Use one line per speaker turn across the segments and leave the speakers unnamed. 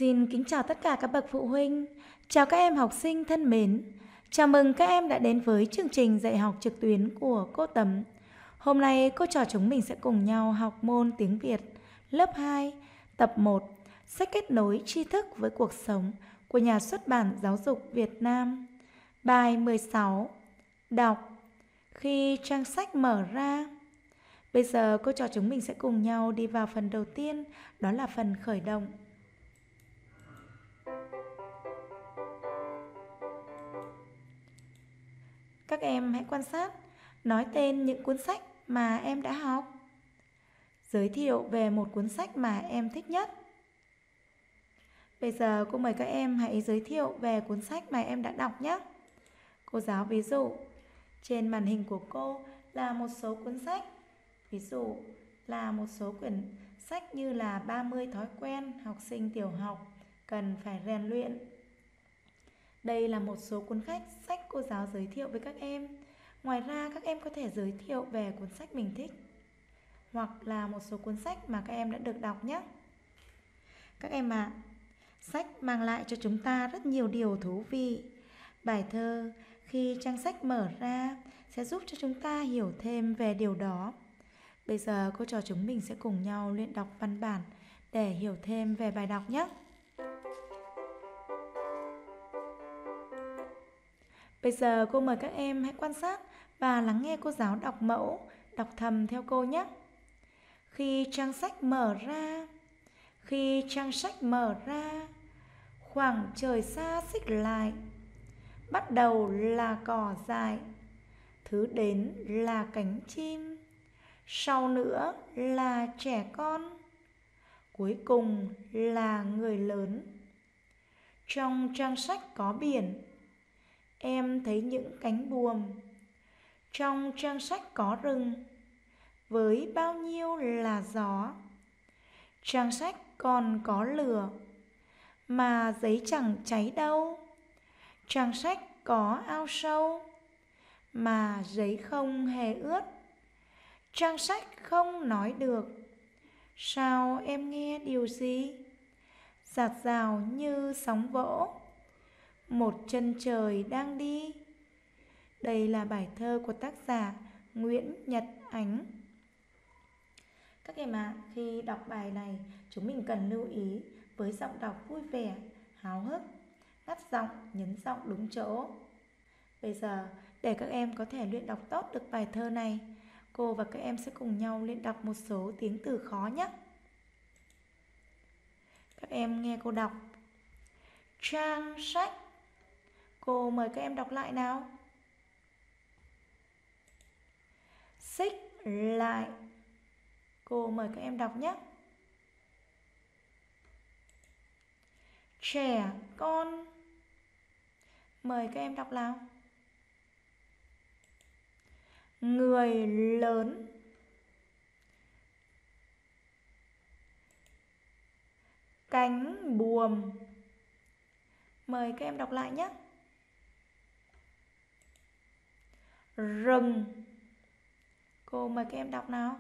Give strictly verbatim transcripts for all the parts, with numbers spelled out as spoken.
Xin kính chào tất cả các bậc phụ huynh, chào các em học sinh thân mến. Chào mừng các em đã đến với chương trình dạy học trực tuyến của cô Tấm. Hôm nay cô trò chúng mình sẽ cùng nhau học môn tiếng Việt lớp hai, tập một, sách kết nối tri thức với cuộc sống của nhà xuất bản Giáo dục Việt Nam. Bài mười sáu, đọc khi trang sách mở ra. Bây giờ cô trò chúng mình sẽ cùng nhau đi vào phần đầu tiên, đó là phần khởi động. Các em hãy quan sát, nói tên những cuốn sách mà em đã học. Giới thiệu về một cuốn sách mà em thích nhất. Bây giờ cô mời các em hãy giới thiệu về cuốn sách mà em đã đọc nhé. Cô giáo ví dụ, trên màn hình của cô là một số cuốn sách. Ví dụ là một số quyển sách như là ba mươi thói quen học sinh tiểu học cần phải rèn luyện. Đây là một số cuốn sách sách cô giáo giới thiệu với các em. Ngoài ra các em có thể giới thiệu về cuốn sách mình thích, hoặc là một số cuốn sách mà các em đã được đọc nhé. Các em ạ, à, sách mang lại cho chúng ta rất nhiều điều thú vị. Bài thơ khi trang sách mở ra sẽ giúp cho chúng ta hiểu thêm về điều đó. Bây giờ cô trò chúng mình sẽ cùng nhau luyện đọc văn bản để hiểu thêm về bài đọc nhé. Bây giờ cô mời các em hãy quan sát và lắng nghe cô giáo đọc mẫu, đọc thầm theo cô nhé. Khi trang sách mở ra, khi trang sách mở ra, khoảng trời xa xích lại, bắt đầu là cỏ dại, thứ đến là cánh chim, sau nữa là trẻ con, cuối cùng là người lớn. Trong trang sách có biển, em thấy những cánh buồm. Trong trang sách có rừng, với bao nhiêu là gió. Trang sách còn có lửa, mà giấy chẳng cháy đâu. Trang sách có ao sâu, mà giấy không hề ướt. Trang sách không nói được, sao em nghe điều gì? Dạt dào như sóng vỗ, một chân trời đang đi. Đây là bài thơ của tác giả Nguyễn Nhật Ánh. Các em ạ, à, khi đọc bài này, chúng mình cần lưu ý với giọng đọc vui vẻ, háo hức, ngắt giọng, nhấn giọng đúng chỗ. Bây giờ, để các em có thể luyện đọc tốt được bài thơ này, cô và các em sẽ cùng nhau luyện đọc một số tiếng từ khó nhé. Các em nghe cô đọc. Trang sách. Cô mời các em đọc lại nào. Xích lại. Cô mời các em đọc nhé. Trẻ con. Mời các em đọc nào. Người lớn. Cánh buồm. Mời các em đọc lại nhé. Rừng. Cô mời các em đọc nào.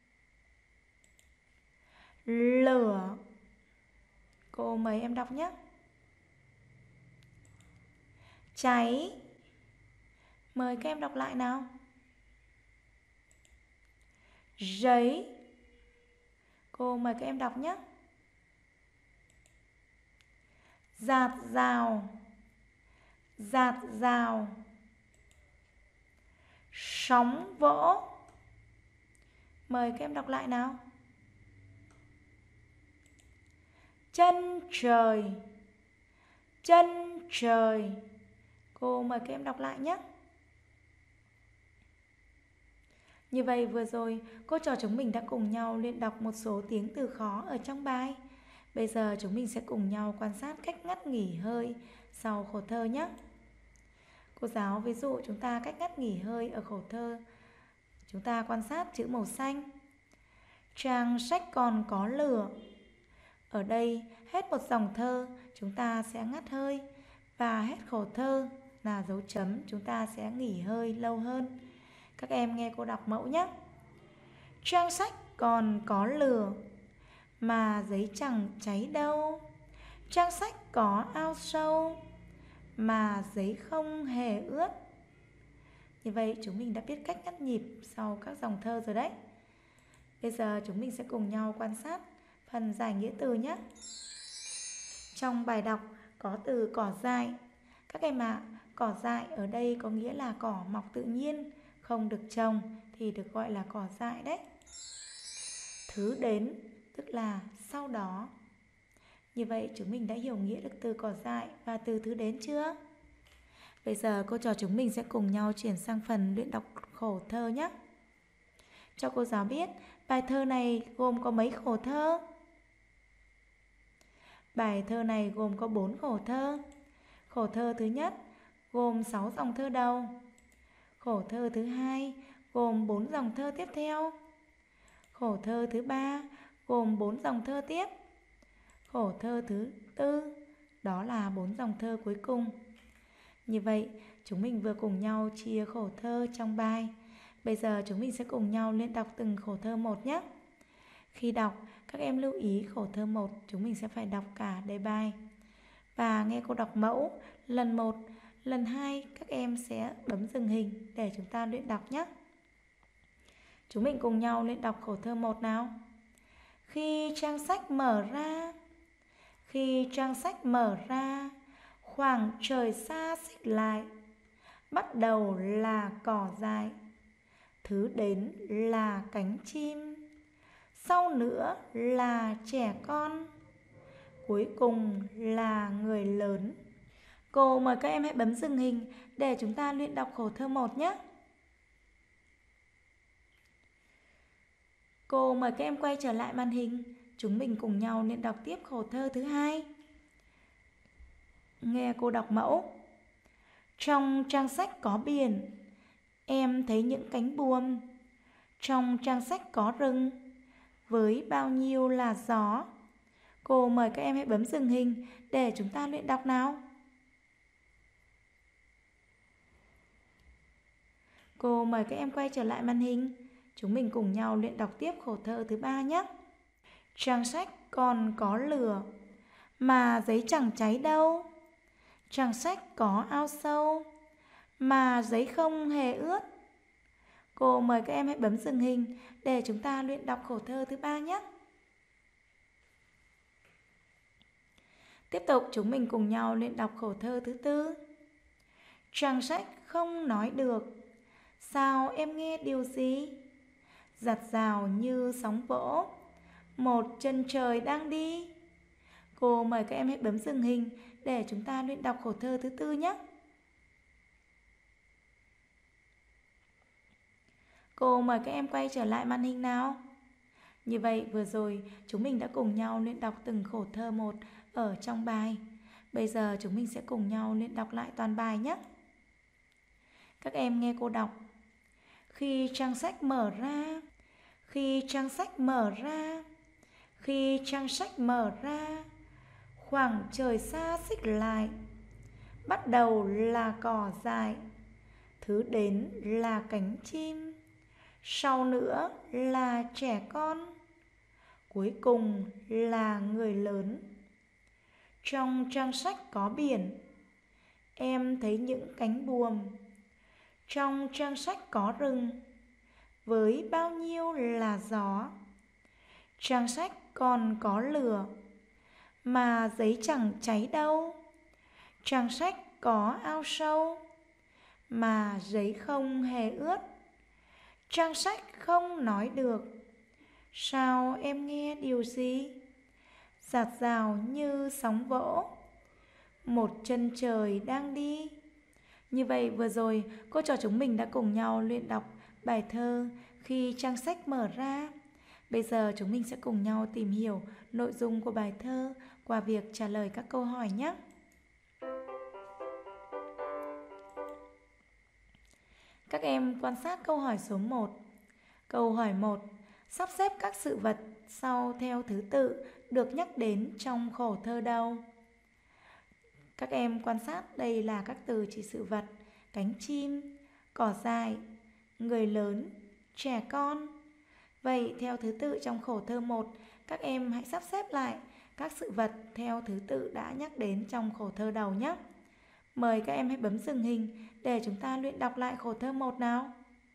Lửa. Cô mời em đọc nhé. Cháy. Mời các em đọc lại nào. Giấy. Cô mời các em đọc nhé. Dạt dào. Dạt dào. Sóng vỗ. Mời các em đọc lại nào. Chân trời. Chân trời. Cô mời các em đọc lại nhé. Như vậy vừa rồi, cô trò chúng mình đã cùng nhau luyện đọc một số tiếng từ khó ở trong bài. Bây giờ chúng mình sẽ cùng nhau quan sát cách ngắt nghỉ hơi sau khổ thơ nhé. Cô giáo ví dụ chúng ta cách ngắt nghỉ hơi ở khổ thơ. Chúng ta quan sát chữ màu xanh. Trang sách còn có lửa. Ở đây hết một dòng thơ chúng ta sẽ ngắt hơi, và hết khổ thơ là dấu chấm chúng ta sẽ nghỉ hơi lâu hơn. Các em nghe cô đọc mẫu nhé. Trang sách còn có lửa, mà giấy chẳng cháy đâu. Trang sách có ao sâu mà giấy không hề ướt. Như vậy chúng mình đã biết cách ngắt nhịp sau các dòng thơ rồi đấy. Bây giờ chúng mình sẽ cùng nhau quan sát phần giải nghĩa từ nhé. Trong bài đọc có từ cỏ dại. Các em ạ, à, cỏ dại ở đây có nghĩa là cỏ mọc tự nhiên, không được trồng thì được gọi là cỏ dại đấy. Thứ đến tức là sau đó. Như vậy chúng mình đã hiểu nghĩa được từ cỏ dại và từ thứ đến chưa? Bây giờ cô trò chúng mình sẽ cùng nhau chuyển sang phần luyện đọc khổ thơ nhé. Cho cô giáo biết bài thơ này gồm có mấy khổ thơ? Bài thơ này gồm có bốn khổ thơ. Khổ thơ thứ nhất gồm sáu dòng thơ đầu. Khổ thơ thứ hai gồm bốn dòng thơ tiếp theo. Khổ thơ thứ ba gồm bốn dòng thơ tiếp. Khổ thơ thứ tư đó là bốn dòng thơ cuối cùng. Như vậy chúng mình vừa cùng nhau chia khổ thơ trong bài. Bây giờ chúng mình sẽ cùng nhau luyện đọc từng khổ thơ một nhé. Khi đọc các em lưu ý khổ thơ một chúng mình sẽ phải đọc cả đề bài. Và nghe cô đọc mẫu lần một, lần hai các em sẽ bấm dừng hình để chúng ta luyện đọc nhé. Chúng mình cùng nhau luyện đọc khổ thơ một nào. Khi trang sách mở ra, khi trang sách mở ra, khoảng trời xa xích lại, bắt đầu là cỏ dại, thứ đến là cánh chim, sau nữa là trẻ con, cuối cùng là người lớn. Cô mời các em hãy bấm dừng hình để chúng ta luyện đọc khổ thơ một nhé. Cô mời các em quay trở lại màn hình. Chúng mình cùng nhau luyện đọc tiếp khổ thơ thứ hai. Nghe cô đọc mẫu. Trong trang sách có biển, em thấy những cánh buồm. Trong trang sách có rừng, với bao nhiêu là gió. Cô mời các em hãy bấm dừng hình để chúng ta luyện đọc nào. Cô mời các em quay trở lại màn hình. Chúng mình cùng nhau luyện đọc tiếp khổ thơ thứ ba nhé. Trang sách còn có lửa, mà giấy chẳng cháy đâu. Trang sách có ao sâu, mà giấy không hề ướt. Cô mời các em hãy bấm dừng hình để chúng ta luyện đọc khổ thơ thứ ba nhé. Tiếp tục chúng mình cùng nhau luyện đọc khổ thơ thứ tư. Trang sách không nói được, sao em nghe điều gì? Giặt rào như sóng vỗ, một chân trời đang đi. Cô mời các em hãy bấm dừng hình để chúng ta luyện đọc khổ thơ thứ tư nhé. Cô mời các em quay trở lại màn hình nào. Như vậy vừa rồi chúng mình đã cùng nhau luyện đọc từng khổ thơ một ở trong bài. Bây giờ chúng mình sẽ cùng nhau luyện đọc lại toàn bài nhé. Các em nghe cô đọc. Khi trang sách mở ra, khi trang sách mở ra, khi trang sách mở ra, khoảng trời xa xích lại, bắt đầu là cỏ dại, thứ đến là cánh chim, sau nữa là trẻ con, cuối cùng là người lớn. Trong trang sách có biển, em thấy những cánh buồm. Trong trang sách có rừng, với bao nhiêu là gió. Trang sách còn có lửa, mà giấy chẳng cháy đâu. Trang sách có ao sâu, mà giấy không hề ướt. Trang sách không nói được, sao em nghe điều gì? Giạt rào như sóng vỗ, một chân trời đang đi. Như vậy vừa rồi cô trò chúng mình đã cùng nhau luyện đọc bài thơ Khi trang sách mở ra. Bây giờ chúng mình sẽ cùng nhau tìm hiểu nội dung của bài thơ qua việc trả lời các câu hỏi nhé. Các em quan sát câu hỏi số một. Câu hỏi một. Sắp xếp các sự vật sau theo thứ tự được nhắc đến trong khổ thơ đâu? Các em quan sát đây là các từ chỉ sự vật: cánh chim, cỏ dại, người lớn, trẻ con. Vậy theo thứ tự trong khổ thơ một, các em hãy sắp xếp lại các sự vật theo thứ tự đã nhắc đến trong khổ thơ đầu nhé. Mời các em hãy bấm dừng hình để chúng ta luyện đọc lại khổ thơ một nào.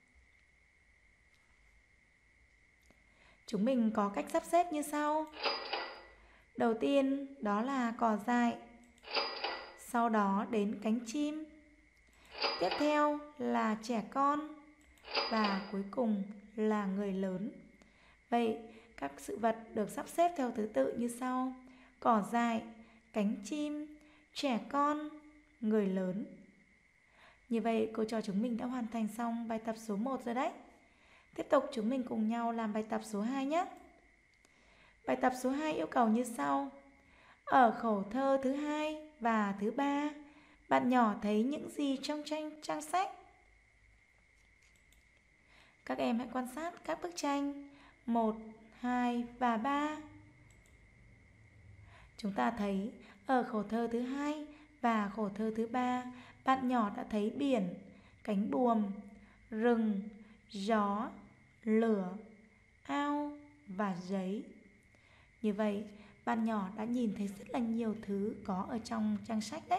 Chúng mình có cách sắp xếp như sau. Đầu tiên đó là cỏ dại, sau đó đến cánh chim, tiếp theo là trẻ con và cuối cùng là người lớn. Vậy các sự vật được sắp xếp theo thứ tự như sau: cỏ dại, cánh chim, trẻ con, người lớn. Như vậy cô trò chúng mình đã hoàn thành xong bài tập số một rồi đấy. Tiếp tục chúng mình cùng nhau làm bài tập số hai nhé. Bài tập số hai yêu cầu như sau. Ở khổ thơ thứ hai và thứ ba, bạn nhỏ thấy những gì trong tranh trang sách? Các em hãy quan sát các bức tranh một, hai và ba. Chúng ta thấy ở khổ thơ thứ hai và khổ thơ thứ ba, bạn nhỏ đã thấy biển, cánh buồm, rừng, gió, lửa, ao và giấy. Như vậy, bạn nhỏ đã nhìn thấy rất là nhiều thứ có ở trong trang sách đấy.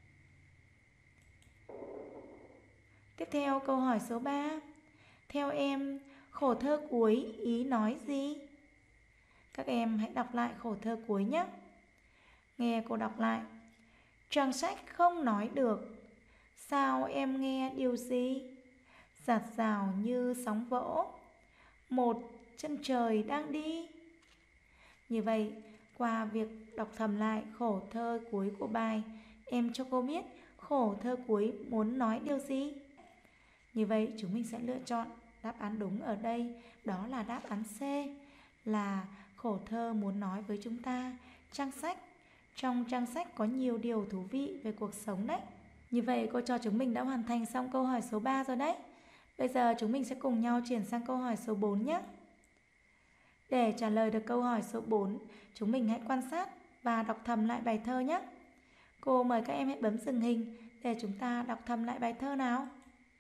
Tiếp theo câu hỏi số ba. Theo em, khổ thơ cuối ý nói gì? Các em hãy đọc lại khổ thơ cuối nhé. Nghe cô đọc lại. Trang sách không nói được, sao em nghe điều gì? Dạt dào như sóng vỗ, một chân trời đang đi. Như vậy, qua việc đọc thầm lại khổ thơ cuối của bài, em cho cô biết khổ thơ cuối muốn nói điều gì? Như vậy chúng mình sẽ lựa chọn đáp án đúng ở đây, đó là đáp án C, là khổ thơ muốn nói với chúng ta trang sách. Trong trang sách có nhiều điều thú vị về cuộc sống đấy. Như vậy cô trò chúng mình đã hoàn thành xong câu hỏi số ba rồi đấy. Bây giờ chúng mình sẽ cùng nhau chuyển sang câu hỏi số bốn nhé. Để trả lời được câu hỏi số bốn, chúng mình hãy quan sát và đọc thầm lại bài thơ nhé. Cô mời các em hãy bấm dừng hình để chúng ta đọc thầm lại bài thơ nào.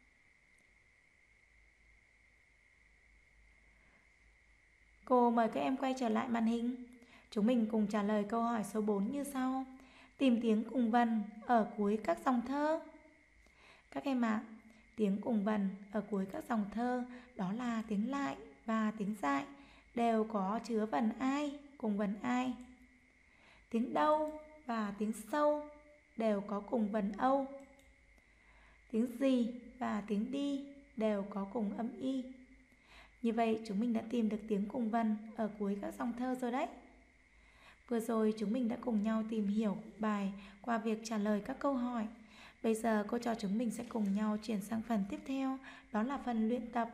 Cô mời các em quay trở lại màn hình. Chúng mình cùng trả lời câu hỏi số bốn như sau. Tìm tiếng cùng vần ở cuối các dòng thơ. Các em ạ, à, tiếng cùng vần ở cuối các dòng thơ đó là tiếng lại và tiếng dại đều có chứa vần ai cùng vần ai. Tiếng đâu và tiếng sâu đều có cùng vần âu. Tiếng gì và tiếng đi đều có cùng âm y. Như vậy chúng mình đã tìm được tiếng cùng vần ở cuối các dòng thơ rồi đấy. Vừa rồi chúng mình đã cùng nhau tìm hiểu bài qua việc trả lời các câu hỏi. Bây giờ cô trò chúng mình sẽ cùng nhau chuyển sang phần tiếp theo, đó là phần luyện tập.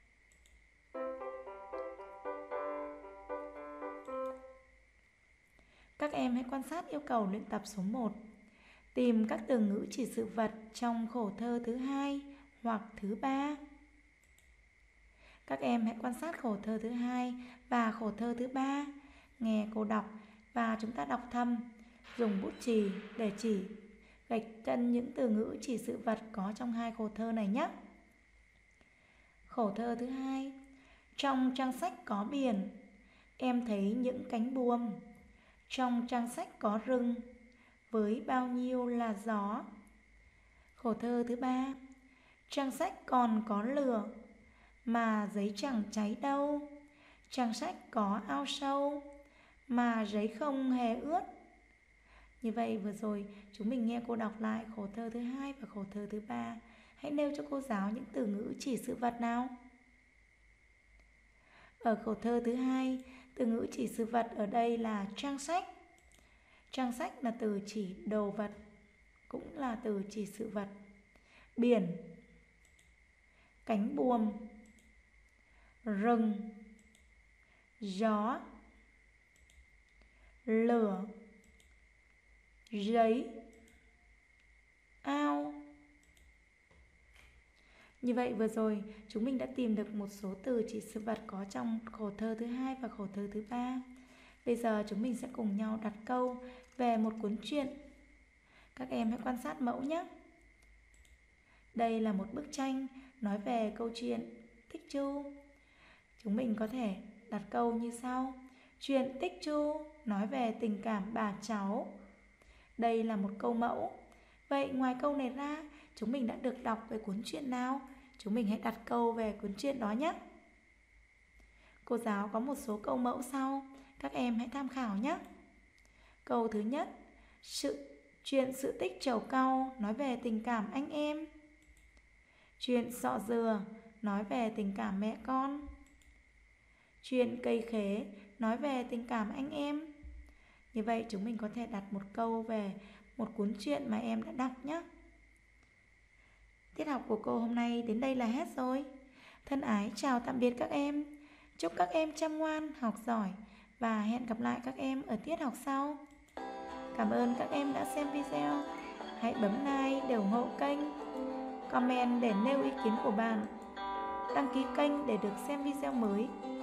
Các em hãy quan sát yêu cầu luyện tập số một. Tìm các từ ngữ chỉ sự vật trong khổ thơ thứ hai hoặc thứ ba. Các em hãy quan sát khổ thơ thứ hai và khổ thơ thứ ba. Nghe cô đọc và chúng ta đọc thầm, dùng bút chì để chỉ gạch chân những từ ngữ chỉ sự vật có trong hai khổ thơ này nhé. Khổ thơ thứ hai. Trong trang sách có biển, em thấy những cánh buồm. Trong trang sách có rừng, với bao nhiêu là gió. Khổ thơ thứ ba. Trang sách còn có lửa, mà giấy chẳng cháy đâu. Trang sách có ao sâu, mà giấy không hề ướt. Như vậy vừa rồi chúng mình nghe cô đọc lại khổ thơ thứ hai và khổ thơ thứ ba. Hãy nêu cho cô giáo những từ ngữ chỉ sự vật nào. Ở khổ thơ thứ hai, từ ngữ chỉ sự vật ở đây là trang sách. Trang sách là từ chỉ đồ vật, cũng là từ chỉ sự vật. Biển, cánh buồm, rừng, gió, lửa, giấy, ao. Như vậy vừa rồi chúng mình đã tìm được một số từ chỉ sự vật có trong khổ thơ thứ hai và khổ thơ thứ ba. Bây giờ chúng mình sẽ cùng nhau đặt câu về một cuốn truyện. Các em hãy quan sát mẫu nhé. Đây là một bức tranh nói về câu chuyện Thích Chu. Chúng mình có thể đặt câu như sau. Chuyện Tích Chu nói về tình cảm bà cháu. Đây là một câu mẫu. Vậy ngoài câu này ra, chúng mình đã được đọc về cuốn truyện nào? Chúng mình hãy đặt câu về cuốn truyện đó nhé. Cô giáo có một số câu mẫu sau, các em hãy tham khảo nhé. Câu thứ nhất, sự chuyện Sự Tích Trầu Cau nói về tình cảm anh em. Chuyện Sọ Dừa nói về tình cảm mẹ con. Chuyện Cây Khế nói về tình cảm anh em. Như vậy chúng mình có thể đặt một câu về một cuốn truyện mà em đã đọc nhé. Tiết học của cô hôm nay đến đây là hết rồi. Thân ái chào tạm biệt các em. Chúc các em chăm ngoan, học giỏi và hẹn gặp lại các em ở tiết học sau. Cảm ơn các em đã xem video. Hãy bấm like để ủng hộ kênh, comment để nêu ý kiến của bạn, đăng ký kênh để được xem video mới.